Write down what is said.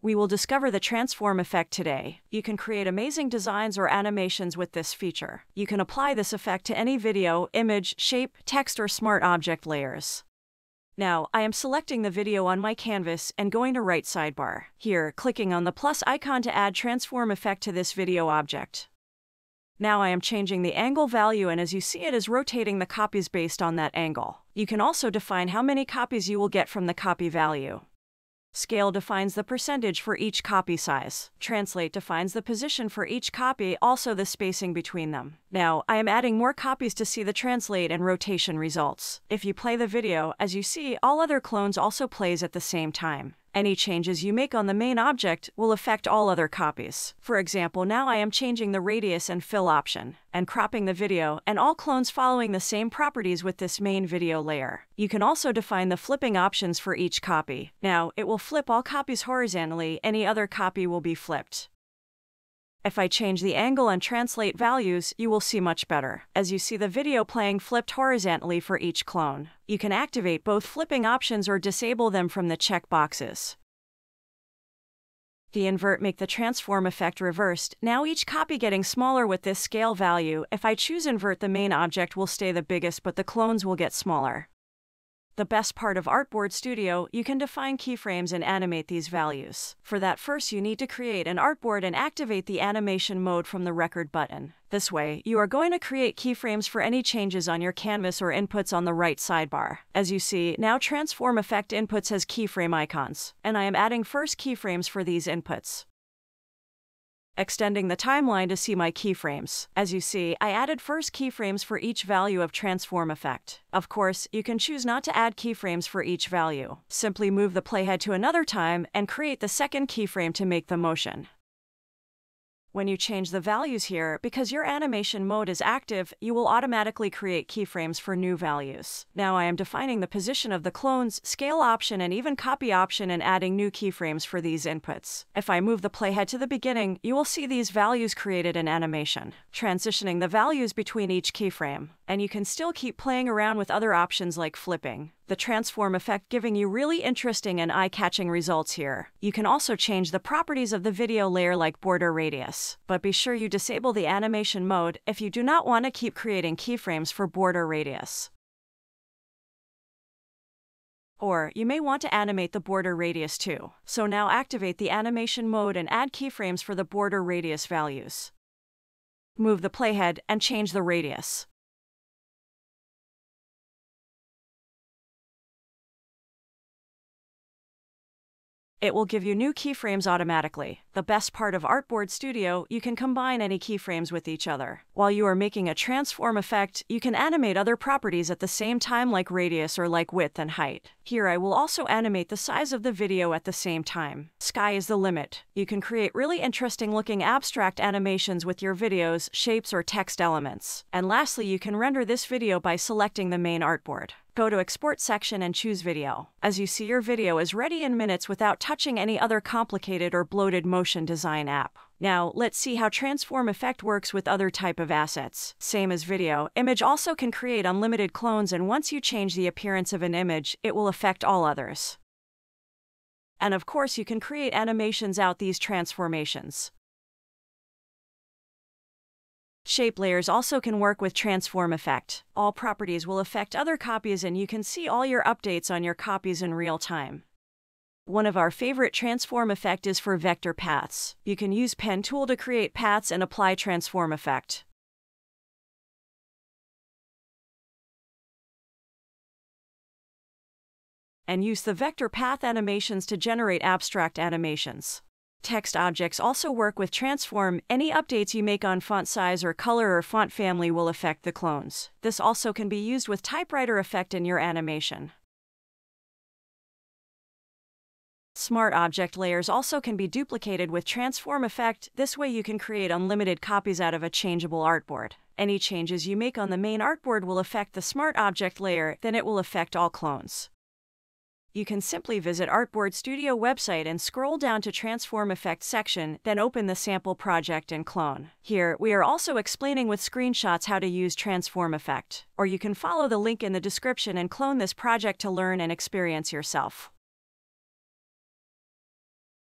We will discover the transform effect today. You can create amazing designs or animations with this feature. You can apply this effect to any video, image, shape, text, or smart object layers. Now, I am selecting the video on my canvas and going to right sidebar. Here, clicking on the plus icon to add transform effect to this video object. Now I am changing the angle value, and as you see, it is rotating the copies based on that angle. You can also define how many copies you will get from the copy value. Scale defines the percentage for each copy size. Translate defines the position for each copy, also the spacing between them. Now, I am adding more copies to see the translate and rotation results. If you play the video, as you see, all other clones also plays at the same time. Any changes you make on the main object will affect all other copies. For example, now I am changing the radius and fill option, and cropping the video, and all clones following the same properties with this main video layer. You can also define the flipping options for each copy. Now, it will flip all copies horizontally, any other copy will be flipped. If I change the angle and translate values, you will see much better. As you see the video playing flipped horizontally for each clone. You can activate both flipping options or disable them from the check boxes. The invert make the transform effect reversed. Now each copy getting smaller with this scale value. If I choose invert, the main object will stay the biggest, but the clones will get smaller. The best part of Artboard Studio, you can define keyframes and animate these values. For that, first you need to create an artboard and activate the animation mode from the record button. This way, you are going to create keyframes for any changes on your canvas or inputs on the right sidebar. As you see, now transform effect inputs has keyframe icons, and I am adding first keyframes for these inputs. Extending the timeline to see my keyframes. As you see, I added first keyframes for each value of transform effect. Of course, you can choose not to add keyframes for each value. Simply move the playhead to another time and create the second keyframe to make the motion. When you change the values here, because your animation mode is active, you will automatically create keyframes for new values. Now I am defining the position of the clones, scale option, and even copy option, and adding new keyframes for these inputs. If I move the playhead to the beginning, you will see these values created in animation, transitioning the values between each keyframe. And you can still keep playing around with other options like flipping. The transform effect giving you really interesting and eye-catching results here. You can also change the properties of the video layer like border radius. But be sure you disable the animation mode if you do not want to keep creating keyframes for border radius. Or you may want to animate the border radius too. So now activate the animation mode and add keyframes for the border radius values. Move the playhead and change the radius. It will give you new keyframes automatically. The best part of Artboard Studio, you can combine any keyframes with each other. While you are making a transform effect, you can animate other properties at the same time like radius or like width and height. Here I will also animate the size of the video at the same time. Sky is the limit. You can create really interesting looking abstract animations with your videos, shapes, or text elements. And lastly, you can render this video by selecting the main artboard. Go to Export section and choose Video. As you see, your video is ready in minutes without touching any other complicated or bloated motion design app. Now, let's see how Transform Effect works with other type of assets. Same as video, image also can create unlimited clones, and once you change the appearance of an image, it will affect all others. And of course, you can create animations out these transformations. Shape layers also can work with transform effect. All properties will affect other copies, and you can see all your updates on your copies in real time. One of our favorite transform effect is for vector paths. You can use pen tool to create paths and apply transform effect. And use the vector path animations to generate abstract animations. Text objects also work with transform. Any updates you make on font size or color or font family will affect the clones. This also can be used with typewriter effect in your animation. Smart object layers also can be duplicated with transform effect. This way you can create unlimited copies out of a changeable artboard. Any changes you make on the main artboard will affect the smart object layer, then it will affect all clones. You can simply visit Artboard Studio website and scroll down to Transform Effect section, then open the sample project and clone. Here, we are also explaining with screenshots how to use Transform Effect. Or you can follow the link in the description and clone this project to learn and experience yourself.